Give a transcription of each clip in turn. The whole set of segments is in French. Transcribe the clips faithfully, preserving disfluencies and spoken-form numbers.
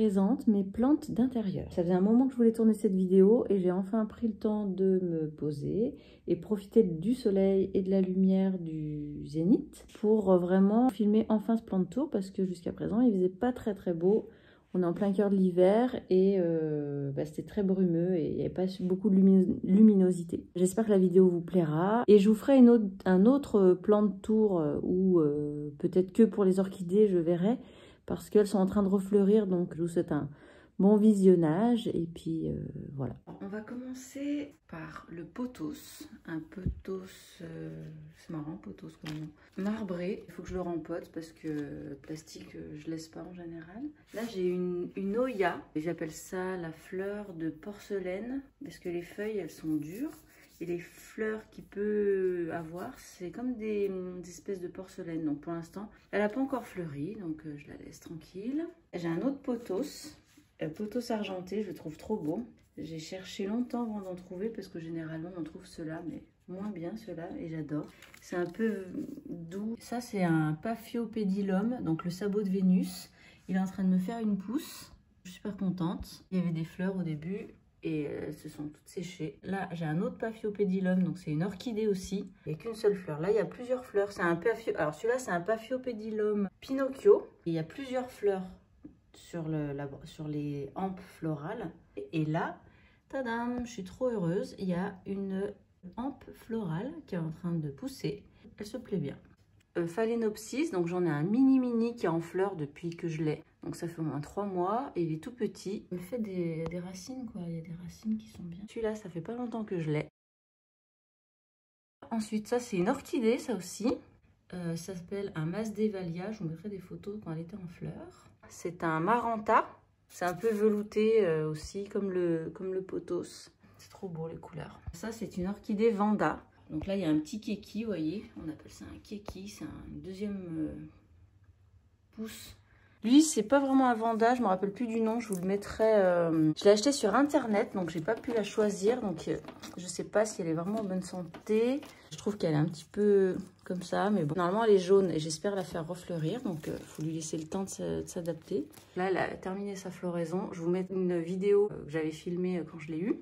présente mes plantes d'intérieur. Ça faisait un moment que je voulais tourner cette vidéo et j'ai enfin pris le temps de me poser et profiter du soleil et de la lumière du zénith pour vraiment filmer enfin ce plan de tour parce que jusqu'à présent il faisait pas très très beau. On est en plein cœur de l'hiver et euh, bah, c'était très brumeux et il n'y avait pas beaucoup de luminosité. J'espère que la vidéo vous plaira et je vous ferai une autre, un autre plan de tour ou euh, peut-être que pour les orchidées, je verrai parce qu'elles sont en train de refleurir. Donc je vous souhaite un bon visionnage et puis euh, voilà. On va commencer par le pothos. Un pothos, euh, c'est marrant, pothos comme nom. Marbré, il faut que je le rempote parce que le plastique, je laisse pas en général. Là, j'ai une, une Oya. J'appelle ça la fleur de porcelaine parce que les feuilles, elles sont dures. Et les fleurs qu'il peut avoir, c'est comme des, des espèces de porcelaine. Donc pour l'instant, elle n'a pas encore fleuri, donc euh, je la laisse tranquille. J'ai un autre pothos, euh, pothos argenté, je le trouve trop beau. J'ai cherché longtemps avant d'en trouver parce que généralement on trouve ceux-là, mais moins bien ceux-là et j'adore. C'est un peu doux. Ça c'est un Paphiopedilum, donc le sabot de Vénus. Il est en train de me faire une pousse. Je suis super contente. Il y avait des fleurs au début et elles se sont toutes séchées. Là j'ai un autre Paphiopedilum, donc c'est une orchidée aussi. Il n'y a qu'une seule fleur. Là il y a plusieurs fleurs. C'est un Paphio... Alors celui-là c'est un Paphiopedilum Pinocchio. Il y a plusieurs fleurs sur, le, la, sur les hampes florales. Et là, tadam, je suis trop heureuse. Il y a une hampe florale qui est en train de pousser. Elle se plaît bien. Euh, Phalaenopsis, donc j'en ai un mini mini qui est en fleurs depuis que je l'ai. Donc ça fait au moins trois mois et il est tout petit. Il me fait des, des racines quoi, il y a des racines qui sont bien. Celui-là, ça fait pas longtemps que je l'ai. Ensuite, ça c'est une orchidée, ça aussi. Euh, ça s'appelle un Masdevallia. Je vous mettrai des photos quand elle était en fleurs. C'est un Maranta. C'est un peu velouté euh, aussi, comme le, comme le pothos. C'est trop beau les couleurs. Ça, c'est une orchidée Vanda. Donc là, il y a un petit kéki, vous voyez. On appelle ça un kéki. C'est un deuxième euh, pouce. Lui, c'est pas vraiment un Vanda. Je me rappelle plus du nom. Je vous le mettrai. Euh... Je l'ai acheté sur Internet, donc j'ai pas pu la choisir. Donc euh, je sais pas si elle est vraiment en bonne santé. Je trouve qu'elle est un petit peu comme ça, mais bon. Normalement, elle est jaune et j'espère la faire refleurir. Donc, il euh, faut lui laisser le temps de s'adapter. Là, elle a terminé sa floraison. Je vous mets une vidéo que j'avais filmée quand je l'ai eue.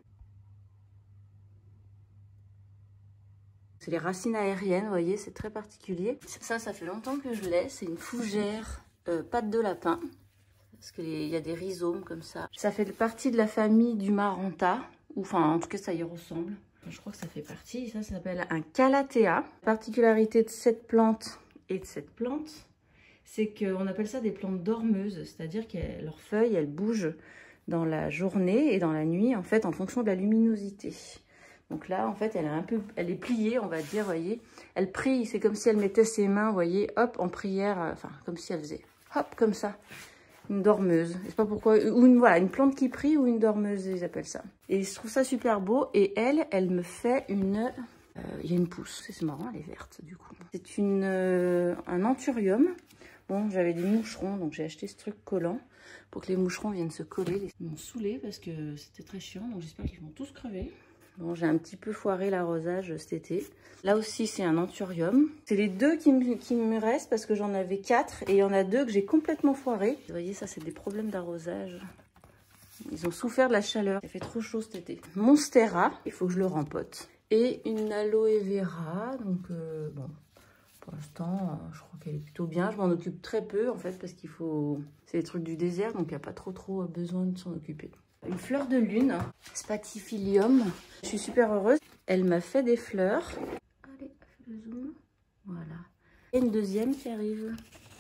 C'est les racines aériennes, vous voyez, c'est très particulier. Ça, ça fait longtemps que je l'ai. C'est une fougère euh, patte de lapin. Parce qu'il y a des rhizomes comme ça. Ça fait partie de la famille du Maranta. Ou enfin, en tout cas, ça y ressemble. Je crois que ça fait partie. Ça, ça s'appelle un Calathea. La particularité de cette plante et de cette plante, c'est qu'on appelle ça des plantes dormeuses. C'est-à-dire que leurs feuilles, elles bougent dans la journée et dans la nuit, en fait, en fonction de la luminosité. Donc là, en fait, elle est un peu, elle est pliée, on va dire, vous voyez. Elle prie, c'est comme si elle mettait ses mains, vous voyez, hop, en prière. Enfin, comme si elle faisait, hop, comme ça. Une dormeuse, je sais pas pourquoi, ou une, voilà, une plante qui prie ou une dormeuse, ils appellent ça. Et je trouve ça super beau. Et elle, elle me fait une, euh, il y a une pousse, c'est marrant, elle est verte du coup. C'est une, euh, un anthurium. Bon, j'avais des moucherons, donc j'ai acheté ce truc collant pour que les moucherons viennent se coller. Ils m'ont saoulé parce que c'était très chiant, donc j'espère qu'ils vont tous crever. Bon, j'ai un petit peu foiré l'arrosage cet été. Là aussi, c'est un anthurium. C'est les deux qui me, qui me restent parce que j'en avais quatre et il y en a deux que j'ai complètement foiré. Vous voyez, ça, c'est des problèmes d'arrosage. Ils ont souffert de la chaleur. Il fait trop chaud cet été. Monstera, il faut que je le rempote. Et une aloe vera. Donc, euh, bon, pour l'instant, je crois qu'elle est plutôt bien. Je m'en occupe très peu, en fait, parce qu'il faut... C'est des trucs du désert, donc il n'y a pas trop, trop besoin de s'en occuper. Une fleur de lune, Spathiphyllum. Je suis super heureuse. Elle m'a fait des fleurs. Allez, fais le zoom. Voilà. Et une deuxième qui arrive.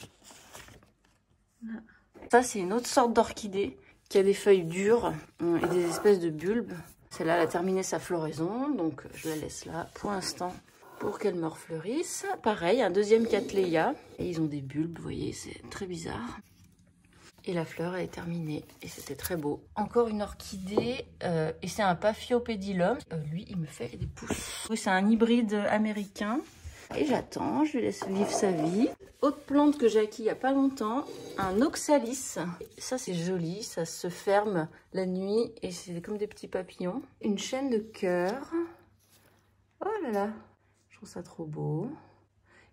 Là. Ça, c'est une autre sorte d'orchidée qui a des feuilles dures et des espèces de bulbes. Celle-là, elle a terminé sa floraison, donc je la laisse là pour l'instant pour qu'elle me refleurisse. Pareil, un deuxième Cattleya. Et ils ont des bulbes, vous voyez, c'est très bizarre. Et la fleur est terminée et c'était très beau. Encore une orchidée euh, et c'est un Paphiopedilum. Euh, lui, il me fait des pousses. Oui, c'est un hybride américain. Et j'attends, je lui laisse vivre sa vie. Autre plante que j'ai acquis il n'y a pas longtemps, un Oxalis. Ça, c'est joli, ça se ferme la nuit et c'est comme des petits papillons. Une chaîne de cœur. Oh là là, je trouve ça trop beau.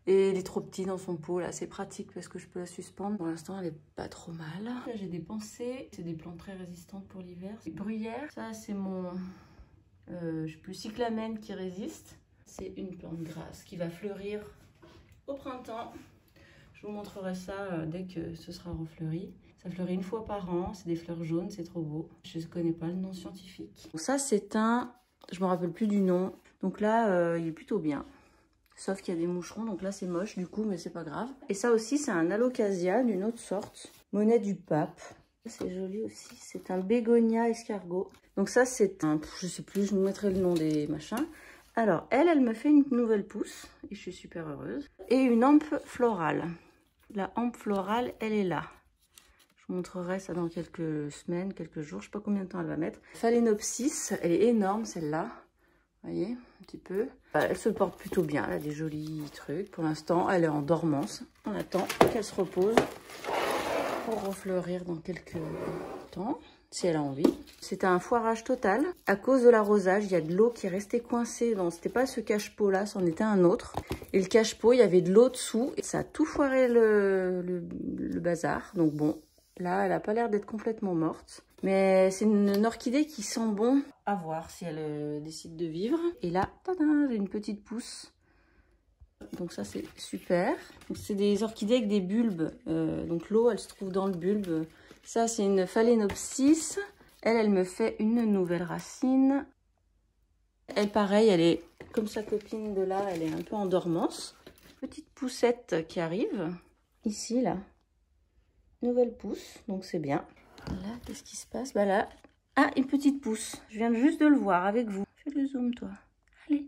Et elle est trop petite dans son pot, là, c'est pratique parce que je peux la suspendre. Pour l'instant, elle est pas trop mal. Là, j'ai des pensées, c'est des plantes très résistantes pour l'hiver. Bruyère, ça c'est mon, euh, je sais plus, cyclamène qui résiste. C'est une plante grasse qui va fleurir au printemps. Je vous montrerai ça euh, dès que ce sera refleuri. Ça fleurit une fois par an, c'est des fleurs jaunes, c'est trop beau. Je ne connais pas le nom scientifique. Donc ça c'est un, je me rappelle plus du nom. Donc là, euh, il est plutôt bien. Sauf qu'il y a des moucherons, donc là c'est moche du coup, mais c'est pas grave. Et ça aussi c'est un alocasia d'une autre sorte. Monnaie du pape. C'est joli aussi, c'est un bégonia escargot. Donc ça c'est un, je sais plus, je vous mettrai le nom des machins. Alors elle, elle me fait une nouvelle pousse et je suis super heureuse. Et une hampe florale. La hampe florale, elle est là. Je vous montrerai ça dans quelques semaines, quelques jours, je sais pas combien de temps elle va mettre. Phalaenopsis, elle est énorme celle-là. Vous voyez, un petit peu. Elle se porte plutôt bien, elle a des jolis trucs. Pour l'instant, elle est en dormance. On attend qu'elle se repose pour refleurir dans quelques temps, si elle a envie. C'était un foirage total. À cause de l'arrosage, il y a de l'eau qui est restée coincée. C'était pas ce cache-pot là, c'en était un autre. Et le cache-pot, il y avait de l'eau dessous. Et ça a tout foiré le, le, le bazar. Donc bon, là, elle a pas l'air d'être complètement morte. Mais c'est une, une orchidée qui sent bon. À voir si elle euh, décide de vivre. Et là, j'ai une petite pousse. Donc ça, c'est super. C'est des orchidées avec des bulbes. Euh, donc l'eau, elle se trouve dans le bulbe. Ça, c'est une phalaenopsis. Elle, elle me fait une nouvelle racine. Elle, pareil, elle est comme sa copine de là. Elle est un peu en dormance. Petite poussette qui arrive. Ici, là. Nouvelle pousse. Donc c'est bien. Là, qu'est-ce qui se passe? Bah là, ah, une petite pousse. Je viens juste de le voir avec vous. Fais le zoom, toi. Allez.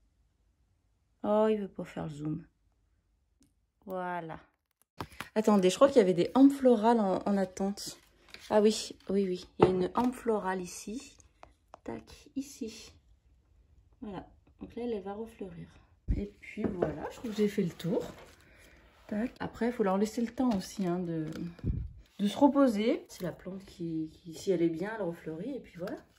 Oh, il veut pas faire le zoom. Voilà. Attendez, je crois qu'il y avait des hampes florales en, en attente. Ah oui, oui, oui. Il y a une hampe florale ici. Tac, ici. Voilà. Donc là, elle va refleurir. Et puis voilà, je trouve que j'ai fait le tour. Tac. Après, il faut leur laisser le temps aussi hein, de... de se reposer. C'est la plante qui, qui, si elle est bien, elle refleurit et puis voilà.